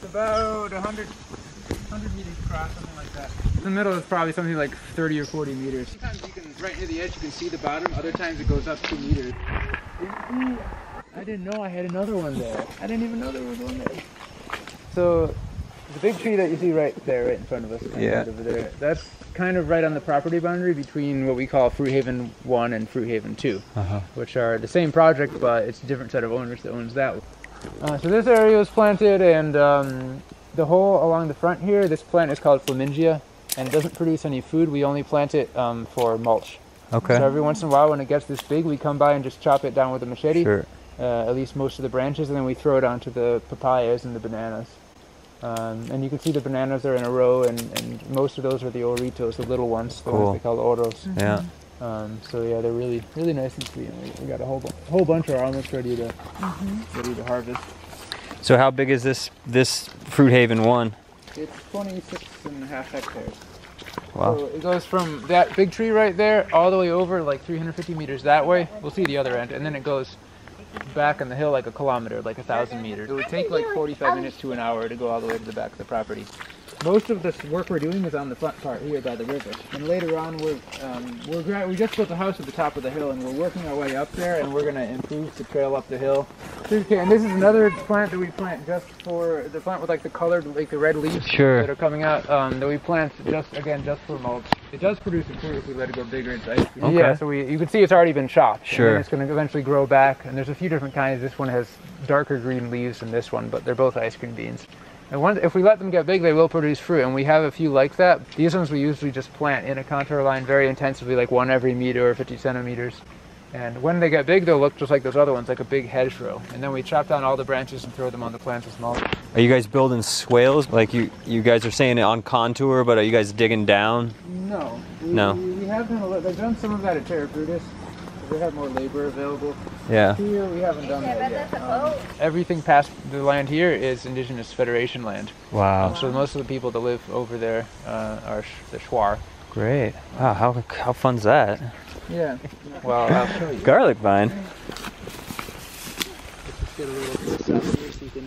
It's about 100 meters across, something like that. In the middle is probably something like 30 or 40 meters. Sometimes you can, right near the edge, you can see the bottom. Other times it goes up 2 meters. I didn't know I had another one there. I didn't even know there was one there. So the big tree that you see right there, right in front of us, right over there, that's kind of right on the property boundary between what we call Fruit Haven 1 and Fruit Haven 2, which are the same project, but it's a different set of owners that owns that one. So this area was planted, and the whole along the front here, this plant is called Flamingia, and it doesn't produce any food. We only plant it for mulch. Okay. So every once in a while when it gets this big, we come by and just chop it down with a machete, at least most of the branches, and then we throw it onto the papayas and the bananas. And you can see the bananas are in a row, and most of those are the oritos, the little ones, the ones they call oros. Yeah. So yeah, they're really nice and sweet. We got a whole bunch are almost ready to harvest. So how big is this Fruit Haven 1? It's 26.5 hectares. Wow. So it goes from that big tree right there all the way over like 350 meters that way. We'll see the other end, and then it goes back on the hill like a kilometer, like 1,000 meters. It would take like 45 minutes to an hour to go all the way to the back of the property. Most of this work we're doing is on the front part here by the river. And later on, we just built a house at the top of the hill, and we're working our way up there, and we're going to improve the trail up the hill. Okay, and this is another plant that we plant just for the plant with like the colored, like the red leaves that are coming out. That we plant just for mulch. It does produce a fruit if we let it go bigger. It's ice cream. Okay. Yeah, so you can see it's already been chopped. Sure. And it's going to eventually grow back, and there's a few different kinds. This one has darker green leaves than this one, but they're both ice cream beans. And if we let them get big, they will produce fruit, and we have a few like that. These ones we usually just plant in a contour line very intensively, like one every meter or 50 centimeters. And when they get big, they'll look just like those other ones, like a big hedgerow. And then we chop down all the branches and throw them on the plants as mulch. Are you guys building swales? Like you guys are saying it on contour, but are you guys digging down? No. No. We have done they've done some of that at Terra Frutis. We have more labor available. Yeah. Here we haven't done that yet. Everything past the land here is Indigenous Federation land. Wow. So most of the people that live over there are the Shuar. Great. Wow, how fun's that? Yeah. Well, I'll show you. Garlic vine. Let's just get a little twist out here so you can...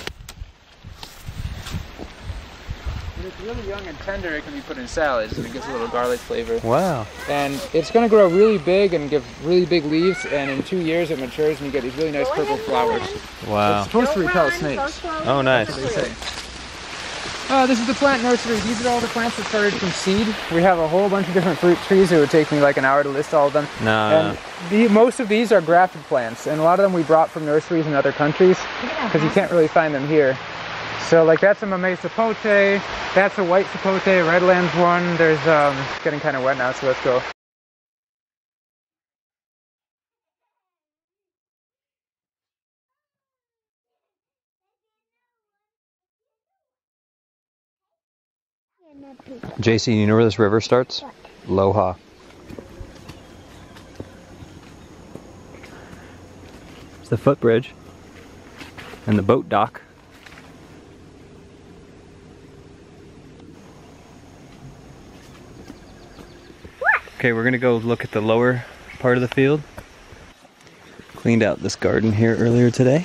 When it's really young and tender, it can be put in salads, and it gives a little garlic flavor. Wow. And it's going to grow really big and give really big leaves, and in 2 years it matures and you get these really nice purple flowers. Wow. It's supposed to repel snakes. Oh, nice. That's what they say. This is the plant nursery. These are all the plants that started from seed. We have a whole bunch of different fruit trees. It would take me like an hour to list all of them. Most of these are grafted plants, and a lot of them we brought from nurseries in other countries because you can't really find them here. So like that's a mamey sapote, that's a white sapote, Redlands one. There's it's getting kind of wet now, so let's go. JC, you know where this river starts? Loha. It's the footbridge and the boat dock. Okay, we're gonna go look at the lower part of the field. Cleaned out this garden here earlier today.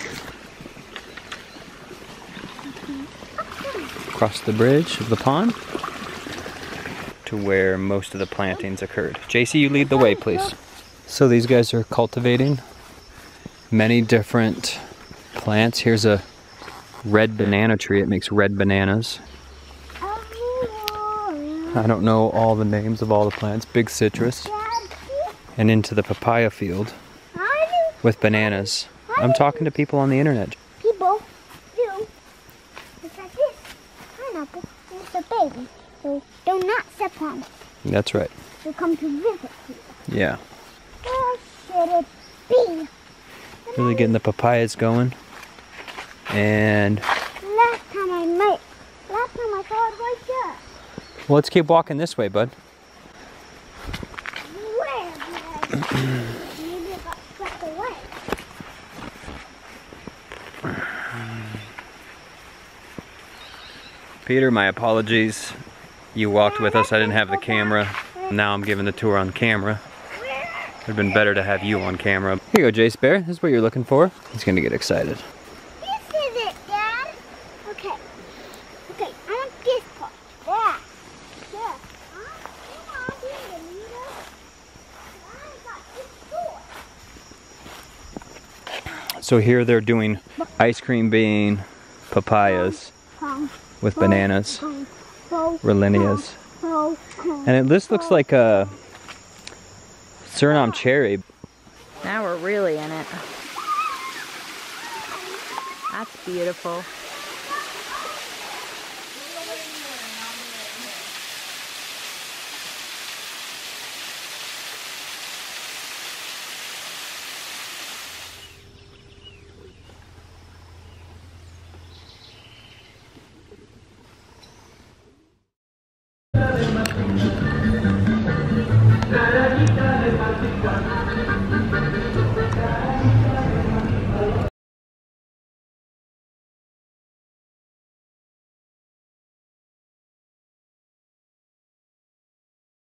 Across the bridge of the pond to where most of the plantings occurred. JC, you lead the way, please. So these guys are cultivating many different plants. Here's a red banana tree. It makes red bananas. I don't know all the names of all the plants. Big citrus. And into the papaya field with bananas. I'm talking to people on the internet. People do. It's like this. Pineapple is a baby. So do not step on it. That's right. So come to visit here. Yeah. Where should it be? Really getting the papayas going. And Last time I saw it right there. well, let's keep walking this way, bud. Where? Maybe it got swept away. Peter, my apologies. You walked with us. I didn't have the camera. Now I'm giving the tour on camera. It would have been better to have you on camera. Here you go, Jace Bear. This is what you're looking for. He's gonna get excited. This is it, Dad. Okay. So here they're doing ice cream bean papayas with bananas, Rolinias. And this looks like a Suriname cherry. Now we're really in it. That's beautiful.